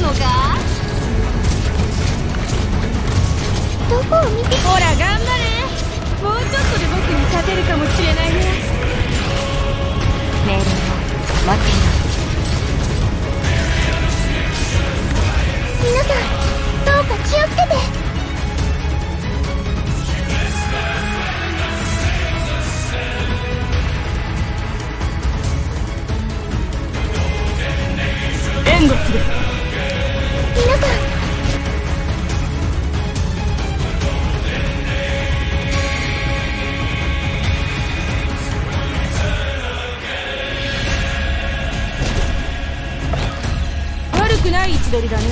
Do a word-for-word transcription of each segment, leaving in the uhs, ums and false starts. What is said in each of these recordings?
のか？ どこを見て。 ほら頑張れ。もうちょっとで僕に勝てるかもしれないよ。 命令を待っています。皆さんどうか気をつけて。 援護する。 皆さん悪くない位置取りだね。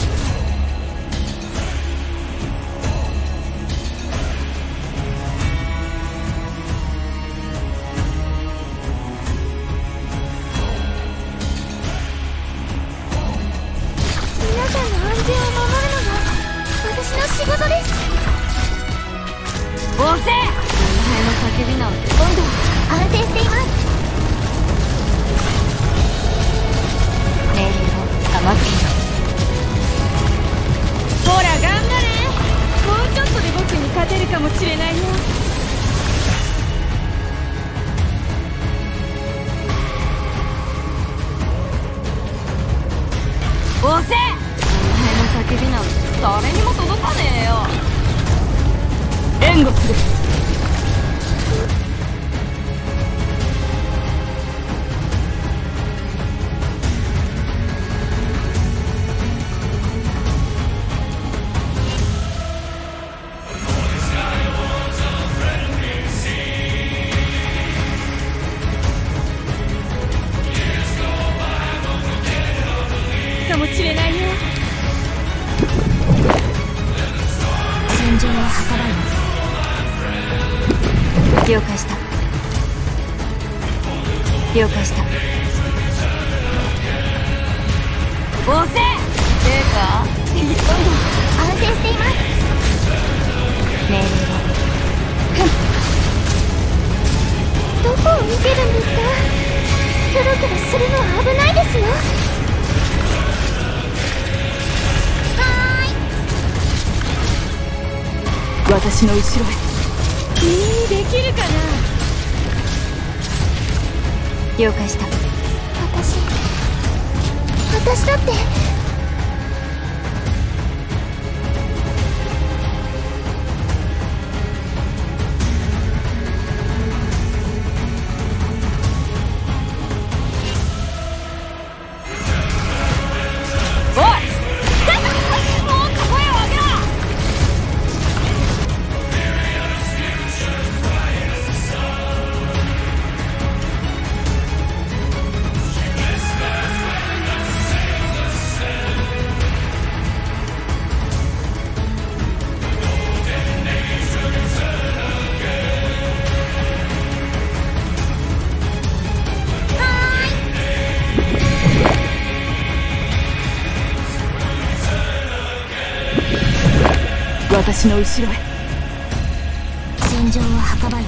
皆さんの安全を守るのが私の仕事です。 押せ。お前の叫びなんて温度安定しています。命令を待っています。 ほら頑張れ。もうちょっとで僕に勝てるかもしれないよ。押せ。お前の叫びなんて誰にも届かねえよ。援護する。かもしれないよ。 戦場を計らいます。了解した。了解した。 押せ。てか温度安定しています。命令をどこを見てるんですか？キョロキョロするのは危ないですよ。 私の後ろへ。君にできるかな？ 了解した。私私だっておいもう声を上げろ。私の後ろへ。 戦場を墓場よ。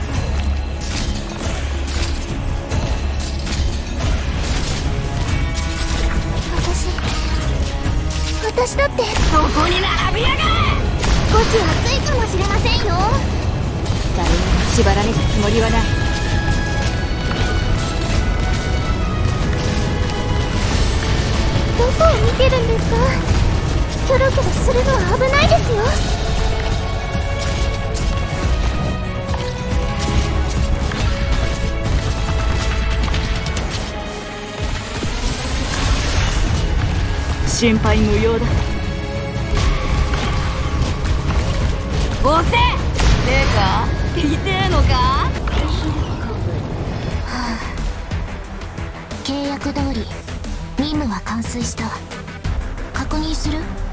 私私だってどこに並びやがれ。 少し暑いかもしれませんよ。誰にも縛られるつもりはない。どこを見てるんですか？キョロキョロするのは危ないですよ。 心配無用だ。押せ。てか聞いてえのか？ はあ、契約通り任務は完遂した。確認する？